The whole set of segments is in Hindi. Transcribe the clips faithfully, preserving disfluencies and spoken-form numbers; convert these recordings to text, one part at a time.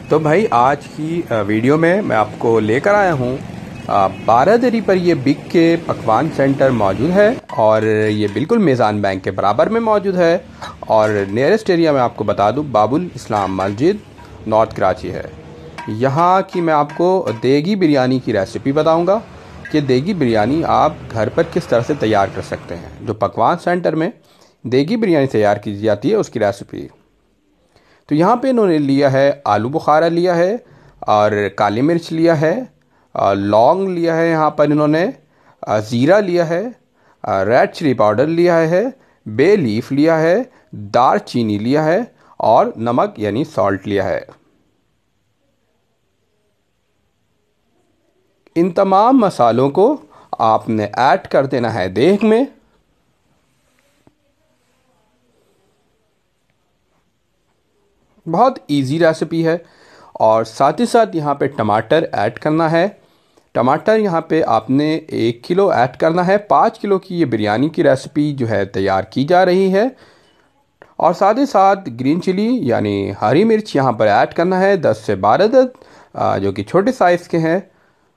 तो भाई आज की वीडियो में मैं आपको लेकर आया हूँ बारादरी पर ये बिग के पकवान सेंटर मौजूद है और ये बिल्कुल मेज़ान बैंक के बराबर में मौजूद है। और नियरेस्ट एरिया में आपको बता दूँ बाबुल इस्लाम मस्जिद नॉर्थ कराची है। यहाँ की मैं आपको देगी बिरयानी की रेसिपी बताऊँगा कि देगी बिरयानी आप घर पर किस तरह से तैयार कर सकते हैं। जो पकवान सेंटर में देगी बिरयानी तैयार की जाती है उसकी रेसिपी। तो यहाँ पे इन्होंने लिया है आलू बुखारा लिया है और काली मिर्च लिया है, लौंग लिया है, यहाँ पर इन्होंने ज़ीरा लिया है, रेड चिली पाउडर लिया है, बे लीफ लिया है, दार चीनी लिया है और नमक यानी सॉल्ट लिया है। इन तमाम मसालों को आपने ऐड कर देना है देग में। बहुत इजी रेसिपी है। और साथ ही साथ यहाँ पे टमाटर ऐड करना है। टमाटर यहाँ पे आपने एक किलो ऐड करना है। पाँच किलो की ये बिरयानी की रेसिपी जो है तैयार की जा रही है। और साथ ही साथ ग्रीन चिली यानी हरी मिर्च यहाँ पर ऐड करना है दस से बारह अदद, जो कि छोटे साइज़ के हैं।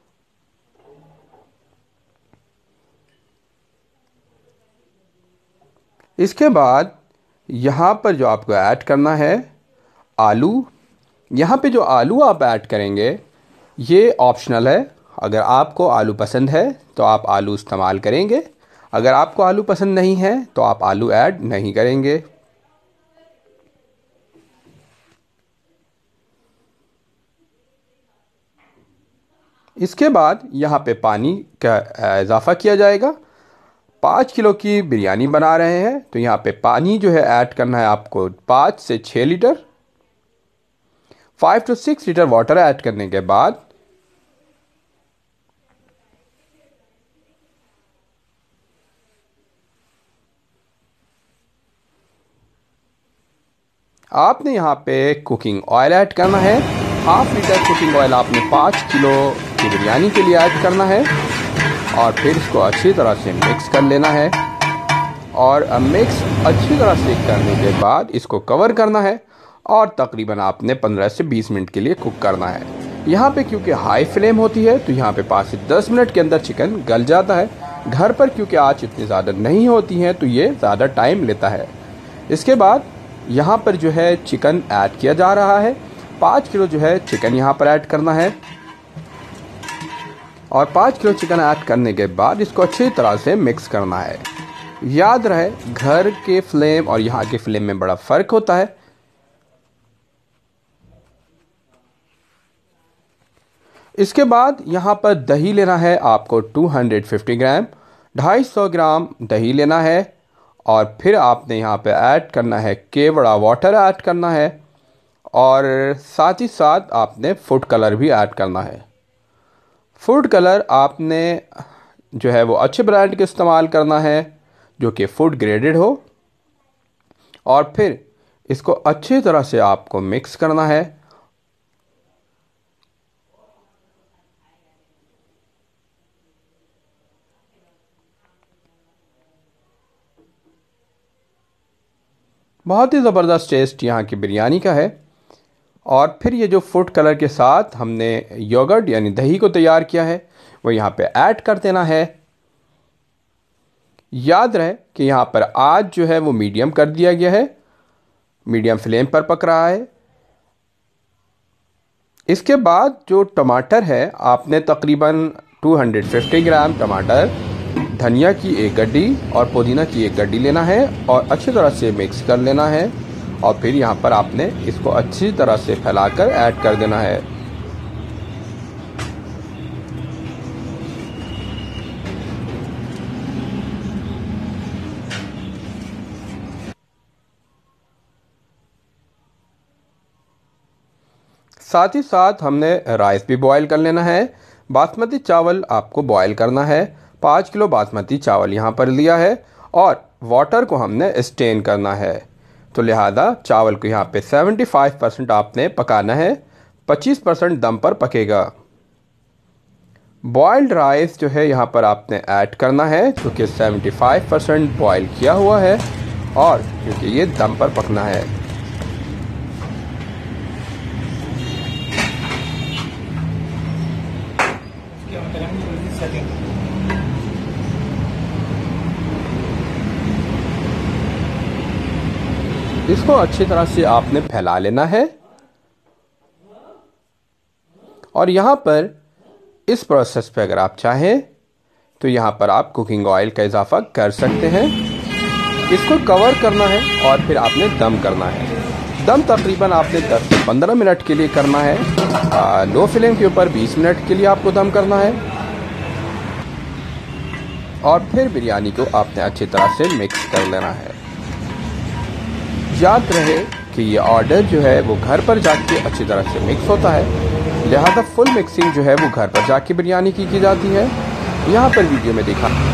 इसके बाद यहाँ पर जो आपको ऐड करना है आलू। यहाँ पे जो आलू आप ऐड करेंगे ये ऑप्शनल है। अगर आपको आलू पसंद है तो आप आलू इस्तेमाल करेंगे, अगर आपको आलू पसंद नहीं है तो आप आलू ऐड नहीं करेंगे। इसके बाद यहाँ पे पानी का इजाफ़ा किया जाएगा। पाँच किलो की बिरयानी बना रहे हैं तो यहाँ पे पानी जो है ऐड करना है आपको पाँच से छः लीटर। Five to six litre water add करने के बाद आपने यहाँ पे कुकिंग ऑयल ऐड करना है। हाफ लीटर कुकिंग ऑयल आपने पाँच किलो की बिरयानी के लिए ऐड करना है और फिर इसको अच्छी तरह से मिक्स कर लेना है। और मिक्स अच्छी तरह से करने के बाद इसको कवर करना है और तकरीबन आपने पंद्रह से बीस मिनट के लिए कुक करना है। यहाँ पे क्योंकि हाई फ्लेम होती है तो यहाँ पे पाँच से दस मिनट के अंदर चिकन गल जाता है। घर पर क्योंकि आँच इतनी ज़्यादा नहीं होती है तो ये ज़्यादा टाइम लेता है। इसके बाद यहाँ पर जो है चिकन ऐड किया जा रहा है। पाँच किलो जो है चिकन यहाँ पर ऐड करना है और पाँच किलो चिकन ऐड करने के बाद इसको अच्छी तरह से मिक्स करना है। याद रहे घर के फ्लेम और यहाँ के फ्लेम में बड़ा फ़र्क होता है। इसके बाद यहाँ पर दही लेना है आपको दो सौ पचास ग्राम, ढाई सौ ग्राम दही लेना है और फिर आपने यहाँ पे ऐड करना है केवड़ा वाटर ऐड करना है और साथ ही साथ आपने फूड कलर भी ऐड करना है। फूड कलर आपने जो है वो अच्छे ब्रांड के इस्तेमाल करना है जो कि फूड ग्रेडेड हो और फिर इसको अच्छी तरह से आपको मिक्स करना है। बहुत ही ज़बरदस्त टेस्ट यहाँ की बिरयानी का है। और फिर ये जो फूड कलर के साथ हमने योगर्ट यानी दही को तैयार किया है वो यहाँ पे ऐड कर देना है। याद रहे कि यहाँ पर आज जो है वो मीडियम कर दिया गया है, मीडियम फ्लेम पर पक रहा है। इसके बाद जो टमाटर है आपने तकरीबन दो सौ पचास ग्राम टमाटर, धनिया की एक गड्डी और पुदीना की एक गड्डी लेना है और अच्छी तरह से मिक्स कर लेना है और फिर यहाँ पर आपने इसको अच्छी तरह से फैलाकर ऐड कर देना है। साथ ही साथ हमने राइस भी बॉईल कर लेना है। बासमती चावल आपको बॉईल करना है। पाँच किलो बासमती चावल यहाँ पर लिया है और वाटर को हमने स्टेन करना है। तो लिहाजा चावल को यहाँ पे पचहत्तर परसेंट आपने पकाना है, पच्चीस परसेंट दम पर पकेगा। बॉइल्ड राइस जो है यहाँ पर आपने ऐड करना है क्योंकि पचहत्तर परसेंट बॉयल किया हुआ है और क्योंकि ये दम पर पकना है। इसको अच्छी तरह से आपने फैला लेना है और यहाँ पर इस प्रोसेस पे अगर आप चाहें तो यहाँ पर आप कुकिंग ऑयल का इजाफा कर सकते हैं। इसको कवर करना है और फिर आपने दम करना है। दम तकरीबन आपने दस से पंद्रह मिनट के लिए करना है। आ, लो फ्लेम के ऊपर बीस मिनट के लिए आपको दम करना है और फिर बिरयानी को आपने अच्छी तरह से मिक्स कर लेना है। याद रहे कि ये ऑर्डर जो है वो घर पर जाके अच्छी तरह से मिक्स होता है, लिहाजा फुल मिक्सिंग जो है वो घर पर जाके बिरयानी की की जाती है। यहाँ पर वीडियो में देखा